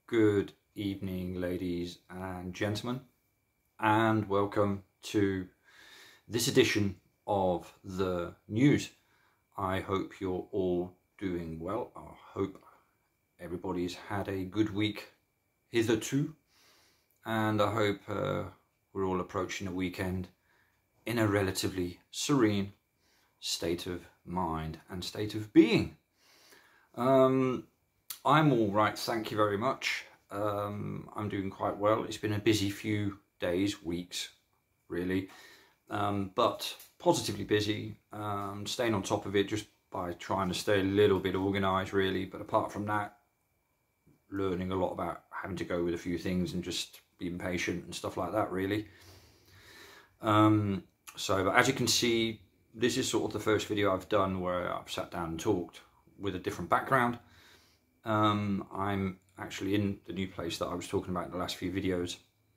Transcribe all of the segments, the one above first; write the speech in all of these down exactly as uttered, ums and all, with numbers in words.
Good evening, ladies and gentlemen, and welcome to this edition of the news. I hope you're all doing well. I hope everybody's had a good week hitherto, and I hope uh, we're all approaching a weekend in a relatively serene state of mind and state of being. Um, I'm all right, thank you very much. Um, I'm doing quite well. It's been a busy few days, weeks, really, um, but positively busy, um, staying on top of it just by trying to stay a little bit organised, really. But apart from that, learning a lot about having to go with a few things and just being patient and stuff like that, really. Um, so, but as you can see, this is sort of the first video I've done where I've sat down and talked with a different background. Um, I'm actually in the new place that I was talking about in the last few videos.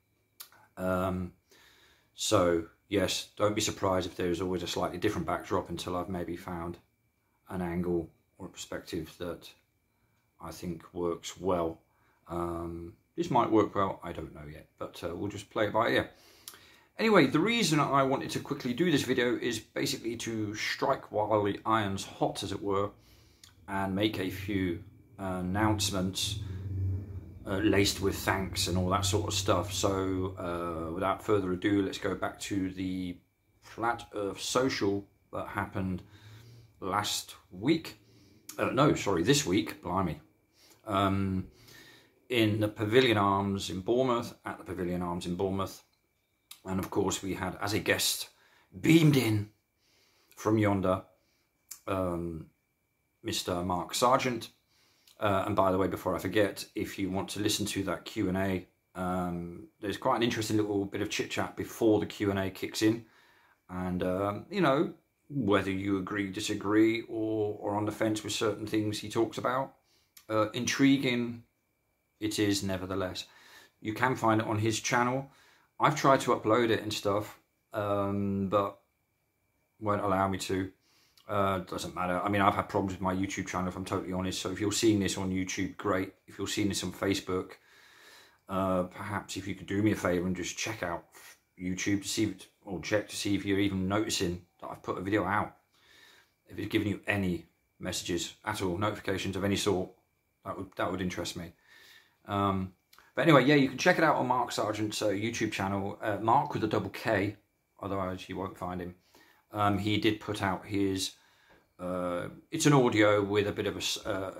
Um, so yes, don't be surprised if there's always a slightly different backdrop until I've maybe found an angle or a perspective that I think works well. Um, this might work well, I don't know yet, but uh, we'll just play it by ear. Anyway, the reason I wanted to quickly do this video is basically to strike while the iron's hot, as it were, and make a few uh, announcements uh, laced with thanks and all that sort of stuff. So uh, without further ado, let's go back to the Flat Earth Social that happened last week. Uh, no, sorry, this week, blimey. Um, in the Pavilion Arms in Bournemouth, at the Pavilion Arms in Bournemouth. And of course, we had as a guest, beamed in from yonder, um, Mister Mark Sargent. Uh, and by the way, before I forget, if you want to listen to that Q and A, um, there's quite an interesting little bit of chit-chat before the Q and A kicks in. And, um, you know, whether you agree, disagree, or, or on the fence with certain things he talks about, uh, intriguing it is nevertheless. You can find it on his channel. I've tried to upload it and stuff, um, but won't allow me to. Uh, doesn't matter. I mean, I've had problems with my YouTube channel, if I'm totally honest. So if you're seeing this on YouTube, great. If you're seeing this on Facebook, uh, perhaps if you could do me a favour and just check out YouTube to see, if, or check to see if you're even noticing that I've put a video out. If it's giving you any messages at all, notifications of any sort, that would that would interest me. Um, But anyway, yeah, you can check it out on Mark Sargent's uh, YouTube channel, uh, Mark with a double K, otherwise you won't find him. Um, he did put out his, uh, it's an audio with a bit of a, uh,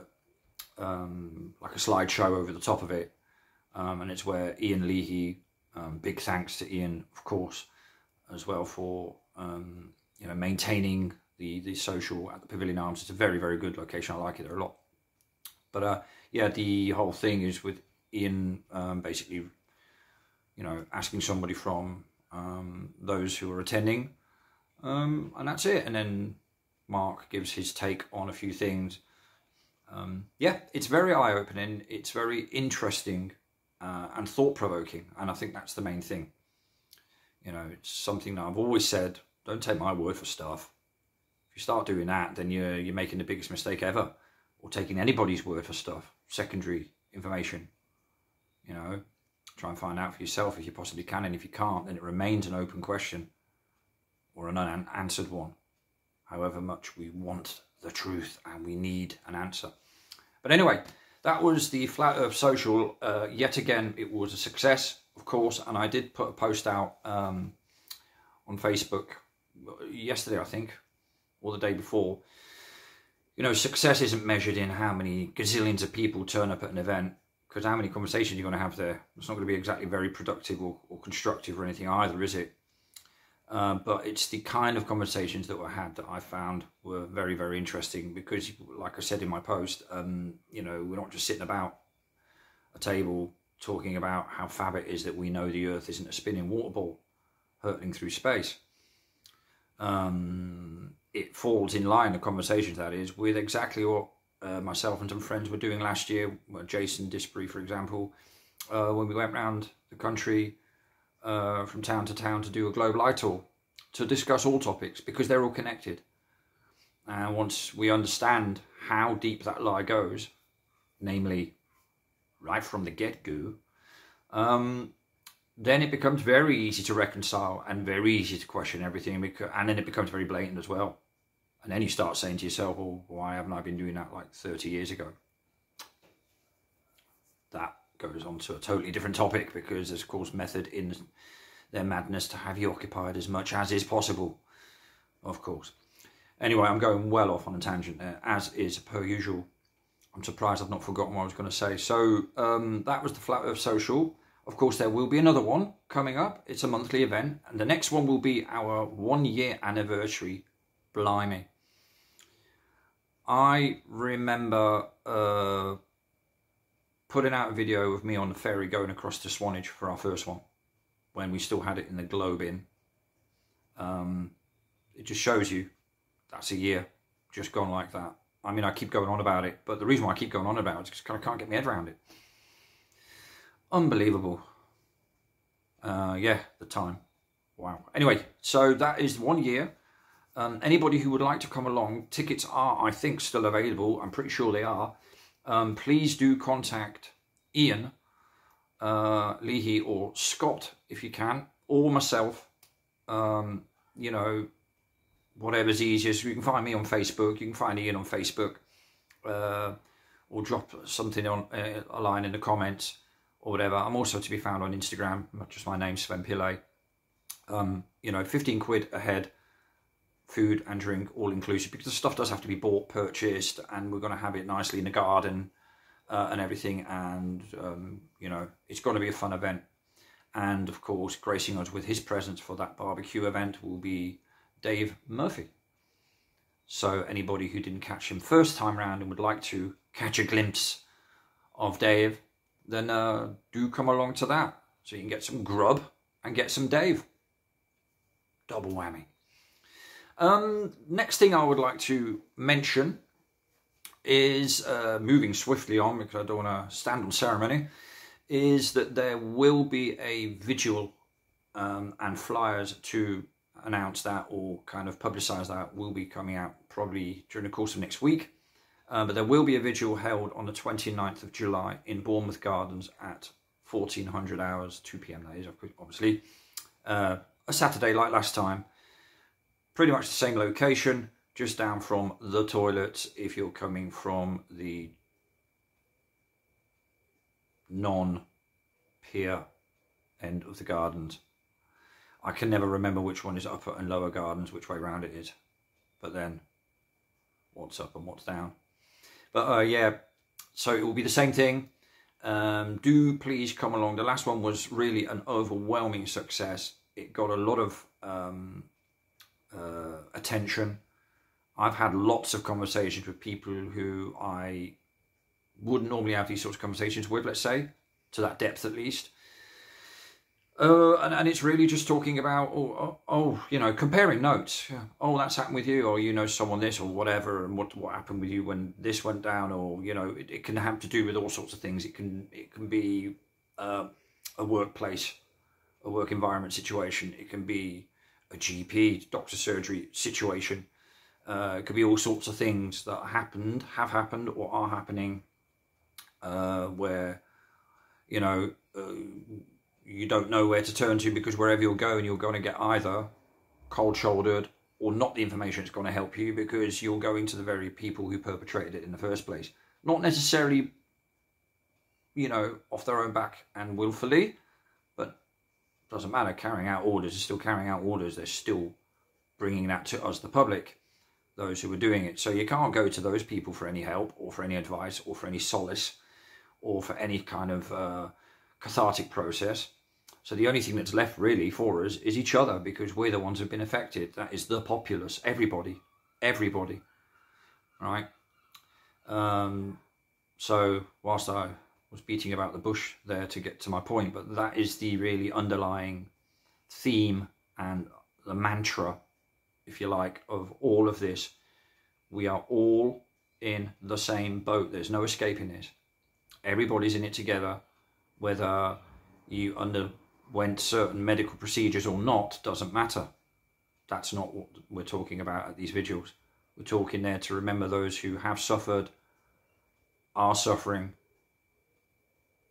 um, like a slideshow over the top of it. Um, and it's where Ian Leahy, um, big thanks to Ian, of course, as well for, um, you know, maintaining the, the social at the Pavilion Arms. It's a very, very good location. I like it there a lot. But uh, yeah, the whole thing is with Ian um, basically, you know, asking somebody from um, those who are attending, um, and that's it. And then Mark gives his take on a few things. Um, yeah, it's very eye-opening. It's very interesting uh, and thought-provoking, and I think that's the main thing. You know, it's something that I've always said, don't take my word for stuff. If you start doing that, then you're, you're making the biggest mistake ever, or taking anybody's word for stuff, secondary information. You know, try and find out for yourself if you possibly can, and if you can't, then it remains an open question or an unanswered one, however much we want the truth and we need an answer. But anyway, that was the Flat Earth Social. Uh, yet again, it was a success, of course, and I did put a post out um, on Facebook yesterday, I think, or the day before. You know, success isn't measured in how many gazillions of people turn up at an event, because how many conversations you're going to have there? It's not going to be exactly very productive or, or constructive or anything either, is it? Uh, but it's the kind of conversations that were had that I found were very, very interesting, because, like I said in my post, um, you know, we're not just sitting about a table talking about how fab it is that we know the Earth isn't a spinning water ball hurtling through space. Um, it falls in line, the conversations that is, with exactly what Uh, myself and some friends were doing last year, well, Jason Disbury, for example, uh, when we went around the country uh, from town to town to do a global eye tour to discuss all topics, because they're all connected. And once we understand how deep that lie goes, namely right from the get-go, um, then it becomes very easy to reconcile and very easy to question everything, because, and then it becomes very blatant as well. And then you start saying to yourself, well, why haven't I been doing that like thirty years ago? That goes on to a totally different topic, because there's of course method in their madness to have you occupied as much as is possible, of course. Anyway, I'm going well off on a tangent there, as is per usual. I'm surprised I've not forgotten what I was going to say. So um, that was the Flat Earth Social. Of course, there will be another one coming up. It's a monthly event, and the next one will be our one year anniversary. Blimey. I remember uh, putting out a video of me on the ferry going across to Swanage for our first one, when we still had it in the Globe Inn. Um, it just shows you that's a year just gone like that. I mean, I keep going on about it, but the reason why I keep going on about it is because I can't get my head around it. Unbelievable. Uh, yeah, the time. Wow. Anyway, so that is one year. Um, anybody who would like to come along, tickets are, I think, still available. I'm pretty sure they are. Um, please do contact Ian uh, Leahy or Scott if you can, or myself. Um, you know, whatever's easiest. You can find me on Facebook. You can find Ian on Facebook, uh, or drop something on uh, a line in the comments or whatever. I'm also to be found on Instagram. Just my name, Sven Pillay. Um, you know, fifteen quid a head. Food and drink all inclusive, because the stuff does have to be bought, purchased, and we're going to have it nicely in the garden uh, and everything. And um, you know, it's going to be a fun event. And of course, gracing us with his presence for that barbecue event will be Dave Murphy. So anybody who didn't catch him first time round and would like to catch a glimpse of Dave, then uh, do come along to that, so you can get some grub and get some Dave. Double whammy. Um, next thing I would like to mention is, uh, moving swiftly on because I don't want to stand on ceremony, is that there will be a vigil um, and flyers to announce that or kind of publicise that will be coming out probably during the course of next week. Uh, but there will be a vigil held on the twenty-ninth of July in Bournemouth Gardens at fourteen hundred hours, two p m that is, obviously. Uh, a Saturday like last time. Pretty much the same location, just down from the toilets if you're coming from the non-pier end of the gardens. I can never remember which one is upper and lower gardens, which way round it is. But then, what's up and what's down. But uh, yeah, so it will be the same thing. Um, do please come along. The last one was really an overwhelming success. It got a lot of um, uh, attention. I've had lots of conversations with people who I wouldn't normally have these sorts of conversations with, let's say, to that depth at least. Uh, and, and it's really just talking about, oh, oh, oh, you know, comparing notes. Yeah. Oh, that's happened with you, or you know someone this, or whatever, and what what happened with you when this went down, or you know, it, it can have to do with all sorts of things. It can it can be uh, a workplace, a work environment situation. It can be a G P, doctor surgery situation. Uh, it could be all sorts of things that happened, have happened, or are happening, uh, where you know. Uh, you don't know where to turn to, because wherever you're going, you're going to get either cold-shouldered or not the information that's going to help you, because you're going to the very people who perpetrated it in the first place. Not necessarily, you know, off their own back and willfully, but it doesn't matter. Carrying out orders is still carrying out orders. They're still bringing that to us, the public, those who are doing it. So you can't go to those people for any help or for any advice or for any solace or for any kind of uh, cathartic process. So the only thing that's left really for us is each other, because we're the ones who've been affected. That is the populace, everybody, everybody, right? Um, so whilst I was beating about the bush there to get to my point, but that is the really underlying theme and the mantra, if you like, of all of this. We are all in the same boat. There's no escaping this. Everybody's in it together. Whether you underwent certain medical procedures or not doesn't matter. That's not what we're talking about at these vigils. We're talking there to remember those who have suffered, are suffering,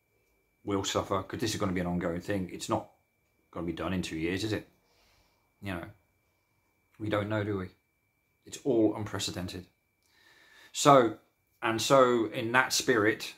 will suffer, because this is going to be an ongoing thing. It's not going to be done in two years, is it? You know, we don't know, do we? It's all unprecedented. So, and so in that spirit,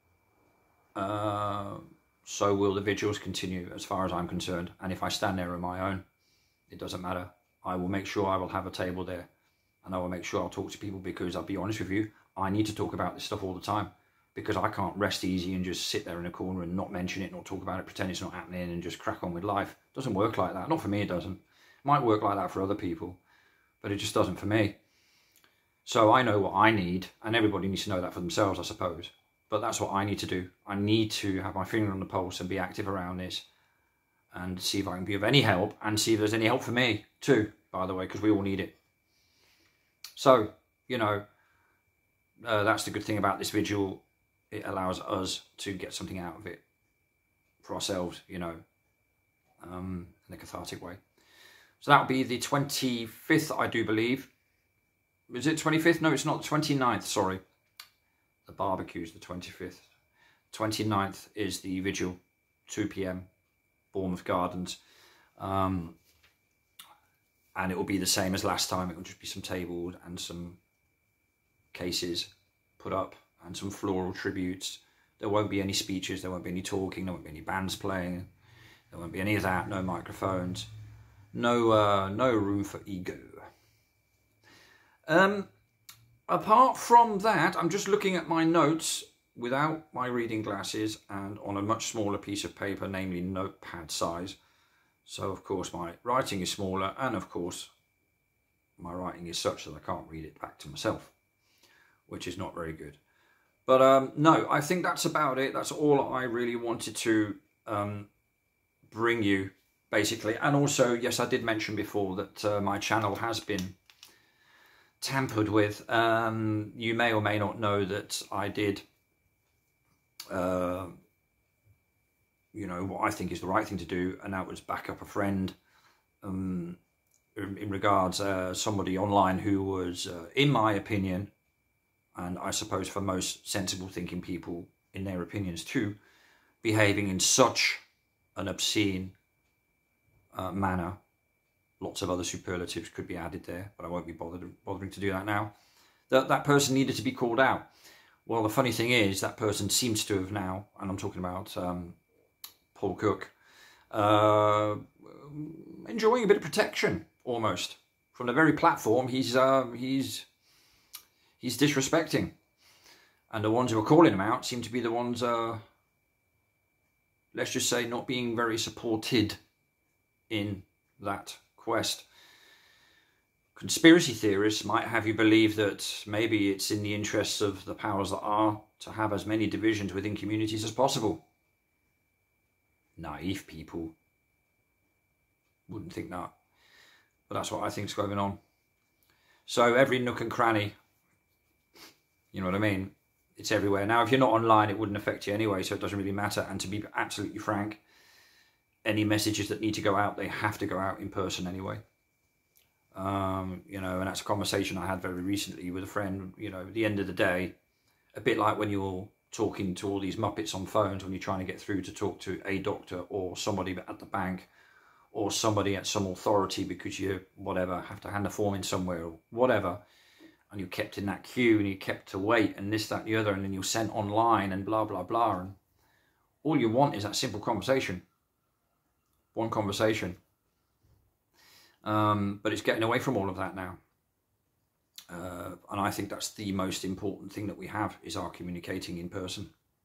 uh, so will the vigils continue, as far as I'm concerned. And if I stand there on my own, it doesn't matter. I will make sure I will have a table there, and I will make sure I'll talk to people, because I'll be honest with you, I need to talk about this stuff all the time, because I can't rest easy and just sit there in a corner and not mention it, not talk about it, pretend it's not happening, and just crack on with life. It doesn't work like that. Not for me, it doesn't. It might work like that for other people, but it just doesn't for me. So I know what I need, and everybody needs to know that for themselves, I suppose. But that's what I need to do. I need to have my finger on the pulse and be active around this, and see if I can be of any help, and see if there's any help for me too, by the way, because we all need it. So, you know, uh, that's the good thing about this vigil. It allows us to get something out of it for ourselves, you know, um, in a cathartic way. So that'll be the twenty-fifth, I do believe. Is it twenty-fifth? No, it's not. The twenty-ninth, sorry. The barbecue's the twenty-fifth. twenty-ninth is the vigil, two p m, Bournemouth Gardens. Um, and it will be the same as last time. It will just be some tables and some cases put up and some floral tributes. There won't be any speeches, there won't be any talking, there won't be any bands playing, there won't be any of that, no microphones, no uh, no room for ego. Um, apart from that, I'm just looking at my notes without my reading glasses and on a much smaller piece of paper, namely notepad size. So of course my writing is smaller, and of course my writing is such that I can't read it back to myself, which is not very good. But um, no, I think that's about it. That's all I really wanted to um, bring you, basically. And also, yes, I did mention before that uh, my channel has been tampered with. Um, you may or may not know that I did, uh, you know, what I think is the right thing to do, and that was back up a friend um, in, in regards uh, somebody online who was, uh, in my opinion, and I suppose for most sensible thinking people in their opinions too, behaving in such an obscene uh, manner. Lots of other superlatives could be added there, but I won't be bothered, bothering to do that now. That that person needed to be called out. Well, the funny thing is, that person seems to have now, and I'm talking about um, Paul Cook, uh, enjoying a bit of protection, almost. From the very platform, he's uh, he's... he's disrespecting, and the ones who are calling him out seem to be the ones, uh, let's just say, not being very supported in that quest. Conspiracy theorists might have you believe that maybe it's in the interests of the powers that are to have as many divisions within communities as possible. Naive people wouldn't think that, but that's what I think is going on. So every nook and cranny, you know what I mean? It's everywhere. Now, if you're not online, it wouldn't affect you anyway, so it doesn't really matter. And to be absolutely frank, any messages that need to go out, they have to go out in person anyway. Um, you know, and that's a conversation I had very recently with a friend. You know, at the end of the day, a bit like when you're talking to all these muppets on phones, when you're trying to get through to talk to a doctor or somebody at the bank or somebody at some authority because you, whatever, have to hand a form in somewhere or whatever. And you're kept in that queue and you're kept to wait and this, that, and the other, and then you're sent online and blah, blah, blah. And all you want is that simple conversation. One conversation. Um, but it's getting away from all of that now. Uh, and I think that's the most important thing that we have, is our communicating in person.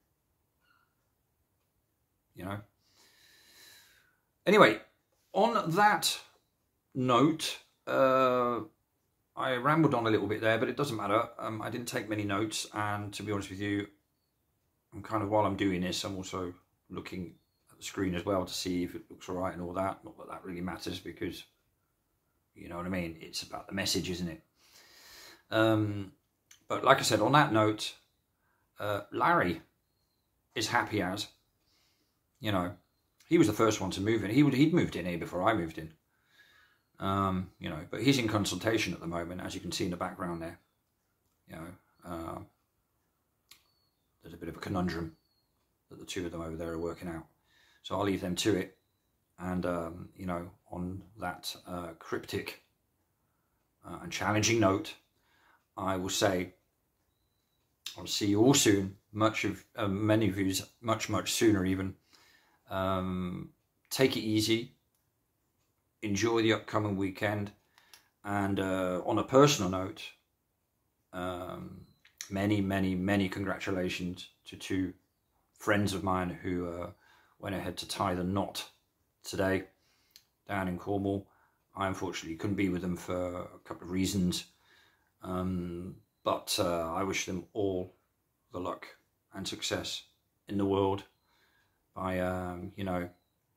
You know? Anyway, on that note, uh, I rambled on a little bit there, but it doesn't matter. Um, I didn't take many notes, and to be honest with you, I'm kind of, while I'm doing this, I'm also looking at the screen as well to see if it looks all right and all that. Not that that really matters, because, you know what I mean, it's about the message, isn't it? Um, but like I said, on that note, uh, Larry is happy as, you know, he was the first one to move in. He would, he'd moved in here before I moved in. Um, you know, but he's in consultation at the moment, as you can see in the background there. You know, uh, there's a bit of a conundrum that the two of them over there are working out. So I'll leave them to it. And, um, you know, on that uh, cryptic uh, and challenging note, I will say I'll see you all soon. Much of, uh, many of you, much, much sooner even. Um, take it easy. Enjoy the upcoming weekend. And uh, on a personal note, um, many, many, many congratulations to two friends of mine who uh, went ahead to tie the knot today down in Cornwall. I unfortunately couldn't be with them for a couple of reasons, um, but uh, I wish them all the luck and success in the world by, um, you know,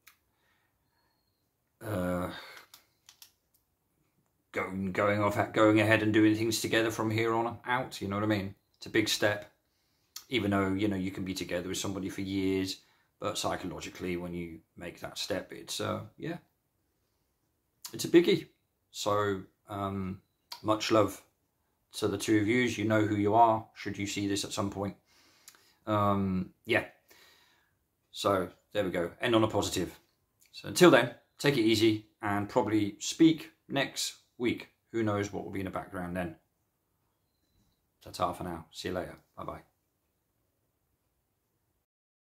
uh, going going off, going ahead and doing things together from here on out. You know what I mean? It's a big step, even though, you know, you can be together with somebody for years. But psychologically, when you make that step, it's, uh, yeah, it's a biggie. So um, much love to the two of you. You know who you are, should you see this at some point. Um, yeah. So there we go. End on a positive. So until then, take it easy and probably speak next week. Who knows what will be in the background then. Ta-ta for now. See you later. Bye-bye.